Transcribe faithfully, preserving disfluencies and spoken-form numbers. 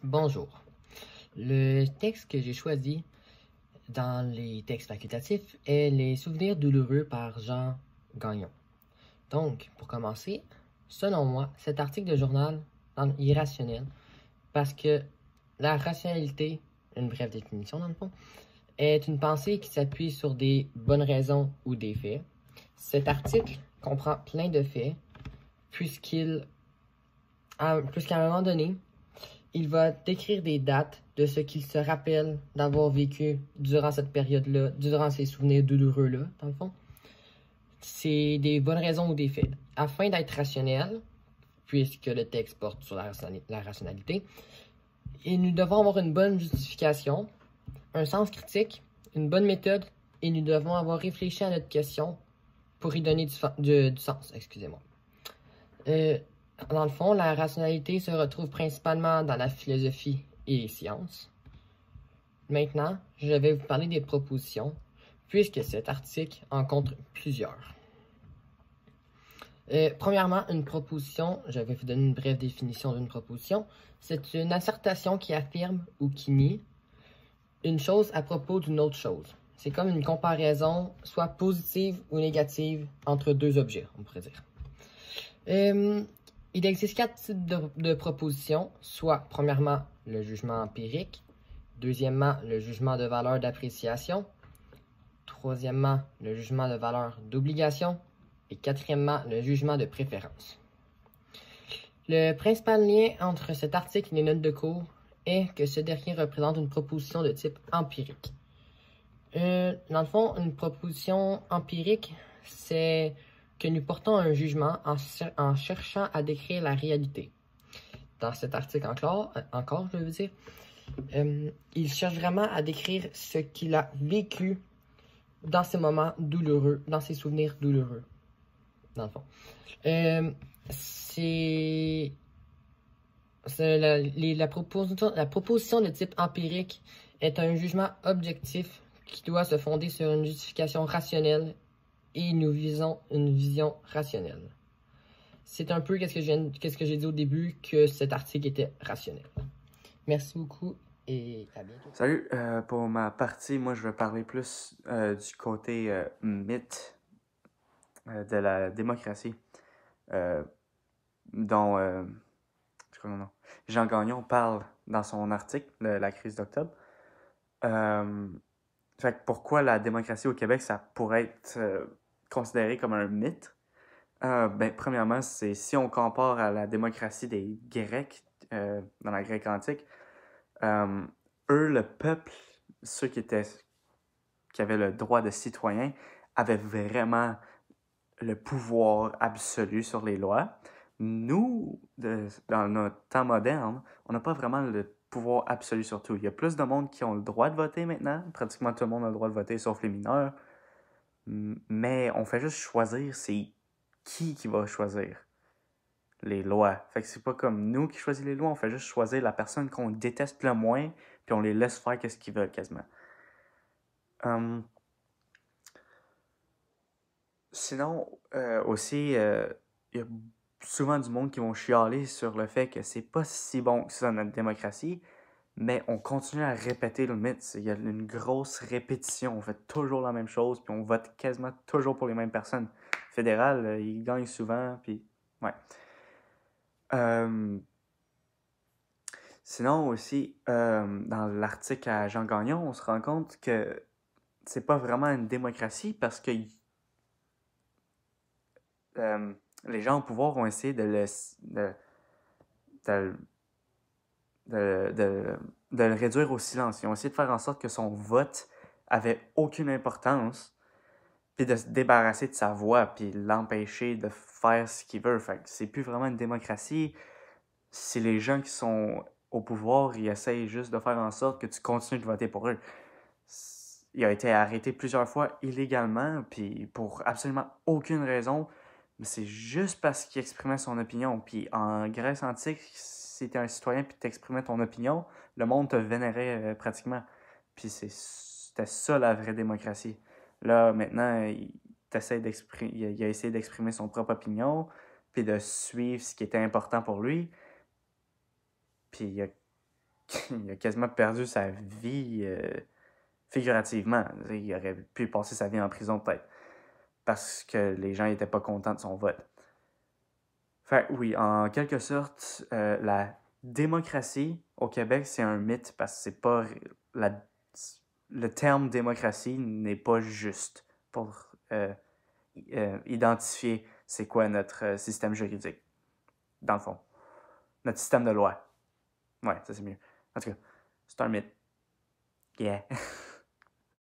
Bonjour. Le texte que j'ai choisi dans les textes facultatifs est Les souvenirs douloureux par Jean Gagnon. Donc, pour commencer, selon moi, cet article de journal est irrationnel parce que la rationalité, une brève définition dans le fond, est une pensée qui s'appuie sur des bonnes raisons ou des faits. Cet article comprend plein de faits puisqu'il, puisqu'à un moment donné, il va décrire des dates de ce qu'il se rappelle d'avoir vécu durant cette période-là, durant ces souvenirs douloureux-là, dans le fond. C'est des bonnes raisons ou des faits. Afin d'être rationnel, puisque le texte porte sur la, la rationalité, et nous devons avoir une bonne justification, un sens critique, une bonne méthode, et nous devons avoir réfléchi à notre question pour y donner du, du, du sens. Excusez-moi. Euh, Dans le fond, la rationalité se retrouve principalement dans la philosophie et les sciences. Maintenant, je vais vous parler des propositions, puisque cet article en compte plusieurs. Euh, premièrement, une proposition, je vais vous donner une brève définition d'une proposition. C'est une assertion qui affirme ou qui nie une chose à propos d'une autre chose. C'est comme une comparaison, soit positive ou négative, entre deux objets, on pourrait dire. Euh, Il existe quatre types de, de propositions, soit premièrement le jugement empirique, deuxièmement le jugement de valeur d'appréciation, troisièmement le jugement de valeur d'obligation et quatrièmement le jugement de préférence. Le principal lien entre cet article et les notes de cours est que ce dernier représente une proposition de type empirique. Euh, dans le fond, une proposition empirique, c'est que nous portons un jugement en, en cherchant à décrire la réalité. Dans cet article encore, encore je veux dire, euh, il cherche vraiment à décrire ce qu'il a vécu dans ces moments douloureux, dans ses souvenirs douloureux, dans le fond. Euh, c'est... La, les, la, proposition, la proposition de type empirique est un jugement objectif qui doit se fonder sur une justification rationnelle et nous visons une vision rationnelle. C'est un peu qu'est-ce que j'ai qu'est-ce que j'ai dit au début, que cet article était rationnel. Merci beaucoup et à bientôt. Salut, euh, pour ma partie, moi je vais parler plus euh, du côté euh, mythe euh, de la démocratie, euh, dont euh, je crois non, Jean Gagnon parle dans son article, le, La crise d'octobre. Euh, fait que pourquoi la démocratie au Québec, ça pourrait être euh, considéré comme un mythe? Euh, ben, premièrement, c'est si on compare à la démocratie des Grecs euh, dans la Grèce antique, euh, eux, le peuple, ceux qui étaient qui avaient le droit de citoyen, avaient vraiment le pouvoir absolu sur les lois. Nous, de, dans notre temps moderne, on n'a pas vraiment le pouvoir absolu sur tout. Il y a plus de monde qui ont le droit de voter maintenant. Pratiquement tout le monde a le droit de voter, sauf les mineurs. Mais on fait juste choisir, c'est qui qui va choisir les lois. Fait que c'est pas comme nous qui choisissons les lois, on fait juste choisir la personne qu'on déteste le moins, puis on les laisse faire ce qu'ils veulent quasiment. Um, Sinon, euh, aussi, il euh, y a souvent du monde qui vont chialer sur le fait que c'est pas si bon que ça notre démocratie, mais on continue à répéter le mythe. Il y a une grosse répétition. On fait toujours la même chose, puis on vote quasiment toujours pour les mêmes personnes. Fédéral, euh, ils gagnent souvent, puis ouais. Euh, sinon aussi, euh, dans l'article à Jean Gagnon, on se rend compte que c'est pas vraiment une démocratie parce que euh, les gens au pouvoir vont essayer de le, de, de, de, de, de le réduire au silence. Ils ont essayé de faire en sorte que son vote avait aucune importance, puis de se débarrasser de sa voix, puis l'empêcher de faire ce qu'il veut. Fait que c'est plus vraiment une démocratie. Si les gens qui sont au pouvoir, ils essayent juste de faire en sorte que tu continues de voter pour eux. Il a été arrêté plusieurs fois illégalement, puis pour absolument aucune raison. Mais c'est juste parce qu'il exprimait son opinion. Puis en Grèce antique, si t'es un citoyen puis t'exprimais ton opinion, le monde te vénérait euh, pratiquement. Puis c'est, c'était ça la vraie démocratie. Là, maintenant, il, d'exprimer, il, a, il a essayé d'exprimer son propre opinion, puis de suivre ce qui était important pour lui. Puis il a il a quasiment perdu sa vie euh, figurativement. Il aurait pu passer sa vie en prison peut-être parce que les gens n'étaient pas contents de son vote. Fait oui, en quelque sorte, euh, la démocratie au Québec, c'est un mythe parce que c'est pas la, le terme démocratie n'est pas juste pour euh, euh, identifier c'est quoi notre euh, système juridique, dans le fond. Notre système de loi. Ouais, ça c'est mieux. En tout cas, c'est un mythe. Yeah.